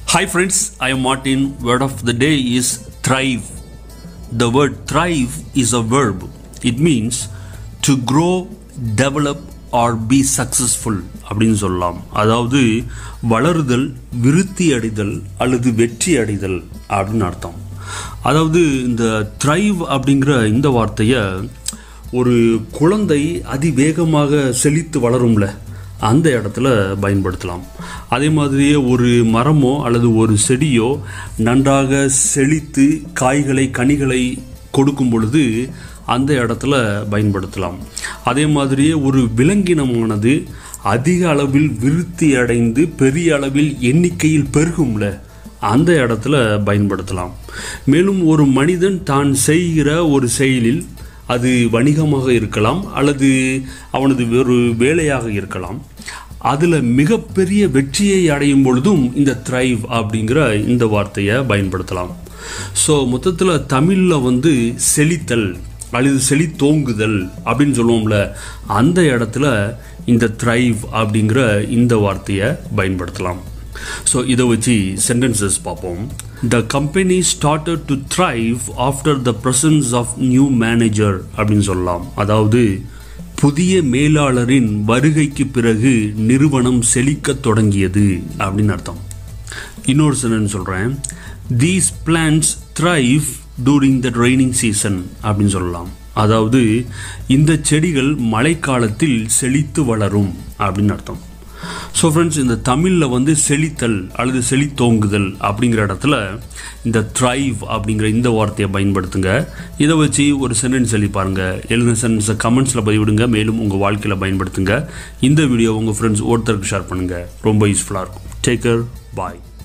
Hi friends, I am Martin. Word of the day is thrive. The word thrive is a verb. It means to grow, develop or be successful அப்படின்னு சொல்லலாம். அதாவது வளருதல், விருத்தி அடைதல் அல்லது வெற்றி அடைதல் அப்படின்னு அர்த்தம். அதாவது இந்த thrive அப்படிங்கிற இந்த வார்த்தையை ஒரு குழந்தை அதிவேகமாக செழித்து வளரும்ல அந்த இடத்துல பயன்படுத்தலாம். அதே மாதிரியே ஒரு மரமோ அல்லது ஒரு செடியோ நன்றாக செழித்து காய்களை கனிகளை கொடுக்கும் பொழுது அந்த இடத்துல பயன்படுத்தலாம். அதே மாதிரியே ஒரு விலங்கினமானது அதிக அளவில் விருத்தி அடைந்து பெரிய அளவில் எண்ணிக்கையில் பெருகும்ல அந்த இடத்துல பயன்படுத்தலாம். மேலும் ஒரு மனிதன் தான் செய்கிற ஒரு செயலில் அது வணிகமாக இருக்கலாம் அல்லது அவனது ஒரு வேலையாக இருக்கலாம், அதில் மிகப்பெரிய வெற்றியை அடையும் பொழுதும் இந்த thrive அப்படிங்கிற இந்த வார்த்தையை பயன்படுத்தலாம். ஸோ மொத்தத்தில் தமிழில் செழித்தல் அல்லது செழித்தோங்குதல் அப்படின்னு சொல்லுவோம்ல அந்த இடத்துல இந்த thrive அப்படிங்கிற இந்த வார்த்தையை பயன்படுத்தலாம். ஸோ இதை வச்சு சென்டென்சஸ் பார்ப்போம். The company started to thrive after the presence of new manager அப்படின்னு சொல்லலாம். அதாவது புதிய மேலாளரின் வருகைக்கு பிறகு நிறுவனம் செழிக்க தொடங்கியது அப்படின்னு அர்த்தம். இன்னொரு சென்டென்ஸ் சொல்கிறேன். These plants thrive during the raining season அப்படின்னு சொல்லலாம். அதாவது இந்த செடிகள் மழைக்காலத்தில் செழித்து வளரும் அப்படின்னு அர்த்தம். ஸோ ஃப்ரெண்ட்ஸ், இந்த தமிழில் செழித்தல் அல்லது செழித்தோங்குதல் அப்படிங்கிற இடத்துல இந்த thrive அப்படிங்கிற இந்த வார்த்தையை பயன்படுத்துங்க. இதை வச்சு ஒரு சென்டென்ஸ் எழுதி பாருங்கள். எழுதின சென்டென்ஸை கமெண்ட்ஸில் பதிவிடுங்க. மேலும் உங்கள் வாழ்க்கையில் பயன்படுத்துங்க. இந்த வீடியோ உங்கள் ஃப்ரெண்ட்ஸ் ஒருத்தருக்கு ஷேர் பண்ணுங்கள். ரொம்ப யூஸ்ஃபுல்லாக இருக்கும். டேக் கேர், பாய்.